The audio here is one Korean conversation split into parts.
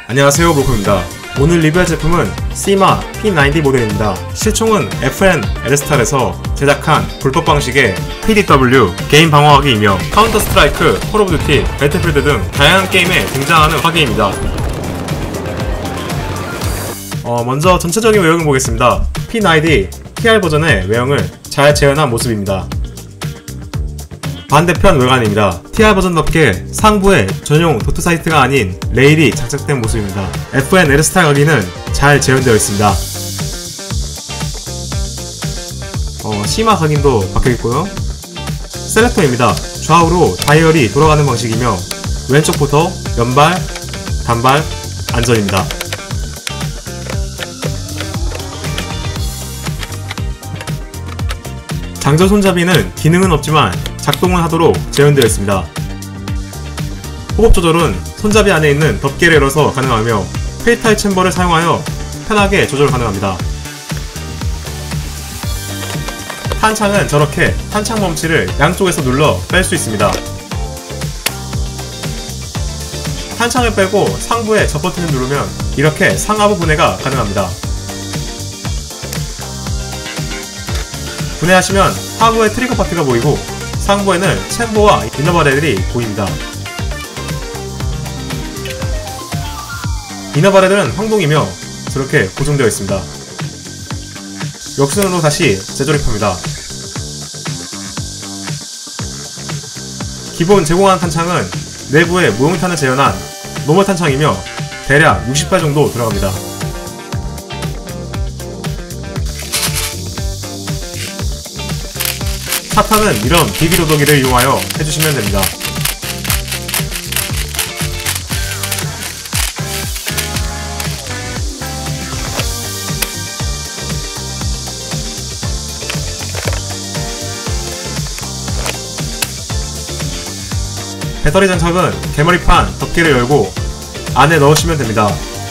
안녕하세요, 브로커입니다. 오늘 리뷰할 제품은 시마 P90 모델입니다. 실총은 FN L스타에서 제작한 불법 방식의 PDW 게임 방어화기이며 카운터 스트라이크, 콜 오브 듀티, 배틀필드 등 다양한 게임에 등장하는 화기입니다. 먼저 전체적인 외형을 보겠습니다. P90 TR 버전의 외형을 잘 재현한 모습입니다. 반대편 외관입니다. TR 버전답게 상부에 전용 도트 사이트가 아닌 레일이 장착된 모습입니다. FN L스타 가기는 잘 재현되어 있습니다. 시마 각인도 박혀있고요. 셀렉터입니다. 좌우로 다이얼이 돌아가는 방식이며 왼쪽부터 연발, 단발, 안전입니다. 장전 손잡이는 기능은 없지만 작동은 하도록 재현되어 있습니다. 호흡 조절은 손잡이 안에 있는 덮개를 열어서 가능하며 페이탈 챔버를 사용하여 편하게 조절 가능합니다. 탄창은 저렇게 탄창 멈치를 양쪽에서 눌러 뺄 수 있습니다. 탄창을 빼고 상부에 저 버튼을 누르면 이렇게 상하부 분해가 가능합니다. 분해하시면 하부에 트리거 파트가 보이고 상부에는 챔버와 이너바렐이 보입니다. 이너바렐은 황동이며 저렇게 고정되어 있습니다. 역순으로 다시 재조립합니다. 기본 제공하는 탄창은 내부에 무용탄을 재현한 노멀 탄창이며 대략 60발 정도 들어갑니다. 차탄은 이런 비비로더기를 이용하여 해주시면 됩니다. 배터리 장착은 개머리판 덮개를 열고 안에 넣으시면 됩니다.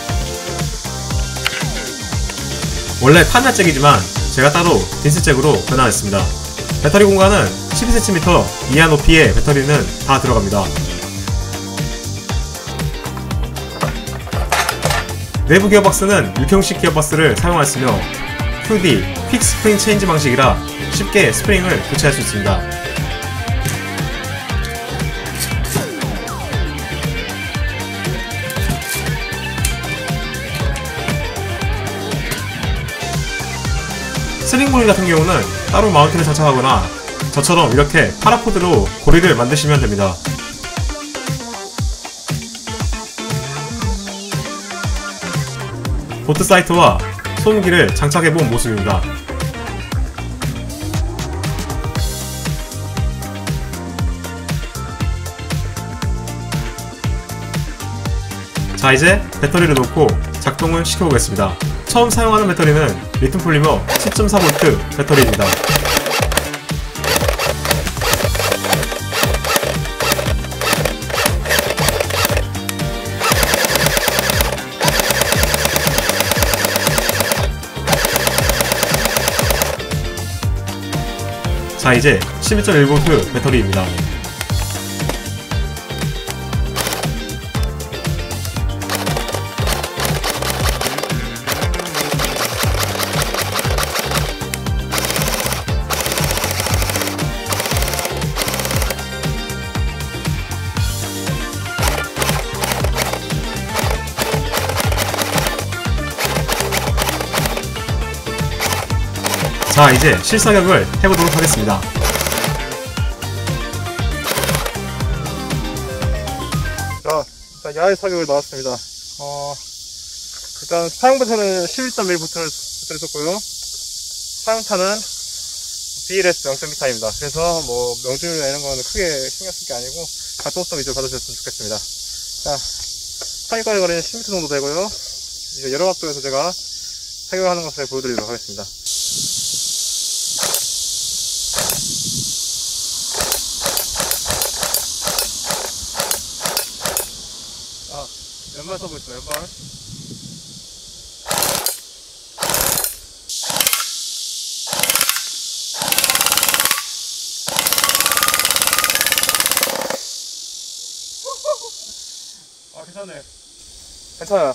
원래 탄자잭이지만 제가 따로 딘스잭으로 변환했습니다. 배터리 공간은 12cm 이하 높이의 배터리는 다 들어갑니다. 내부 기어박스는 6형식 기어박스를 사용하였으며 QD, 퀵 스프링 체인지 방식이라 쉽게 스프링을 교체할 수 있습니다. 슬링고리 같은 경우는 따로 마운트를 장착하거나 저처럼 이렇게 파라포드로 고리를 만드시면 됩니다. 도트 사이트와 소음기를 장착해본 모습입니다. 자, 이제 배터리를 놓고 작동을 시켜보겠습니다. 처음 사용하는 배터리는 리튬 폴리머 10.4V 배터리입니다. 자, 이제 11.1V 배터리입니다. 자, 이제 실사격을 해보도록 하겠습니다. 자, 일단 야외 사격을 나왔습니다. 일단 사용 배터는 11.1V를 썼고요. 사용탄은 BLS 0.2타입니다. 그래서 뭐 명중률이나 이런 거는 크게 신경 쓸 게 아니고 가동성 위주로 받으셨으면 좋겠습니다. 자, 사격거리 거리는 10m 정도 되고요. 이제 여러 각도에서 제가 사격하는 것을 보여드리도록 하겠습니다. 연발 써보고 있어요, 연발. 괜찮네. 괜찮아요.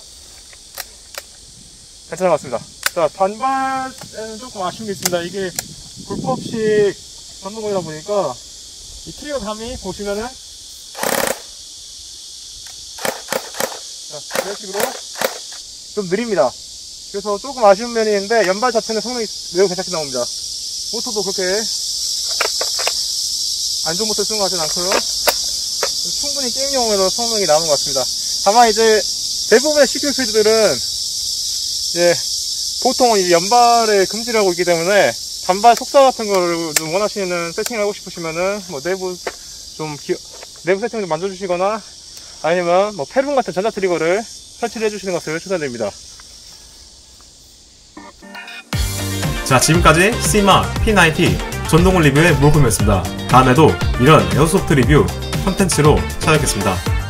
괜찮은 것 같습니다. 자, 단발에는 조금 아쉬운 게 있습니다. 이게 불법식 전동건이다 보니까 이 트리거 감이 보시면은 자, 이런 식으로 좀 느립니다. 그래서 조금 아쉬운 면이 있는데 연발 자체는 성능이 매우 괜찮게 나옵니다. 모터도 그렇게 안 좋은 모터 쓰는 것 같지는 않고요. 충분히 게임용으로 성능이 나오는 것 같습니다. 다만 이제 대부분의 CPU 필드들은 이제 보통 이 연발에 금지를 하고 있기 때문에 단발 속사 같은 거를 좀 원하시는 세팅을 하고 싶으시면은 뭐 내부 세팅을 좀 만져주시거나 아니면 뭐 페룬 같은 전자 트리거를 설치를 해주시는 것을 추천드립니다. 자, 지금까지 시마 P90 전동을 리뷰의 물품이었습니다. 다음에도 이런 에어소프트 리뷰 콘텐츠로 찾아뵙겠습니다.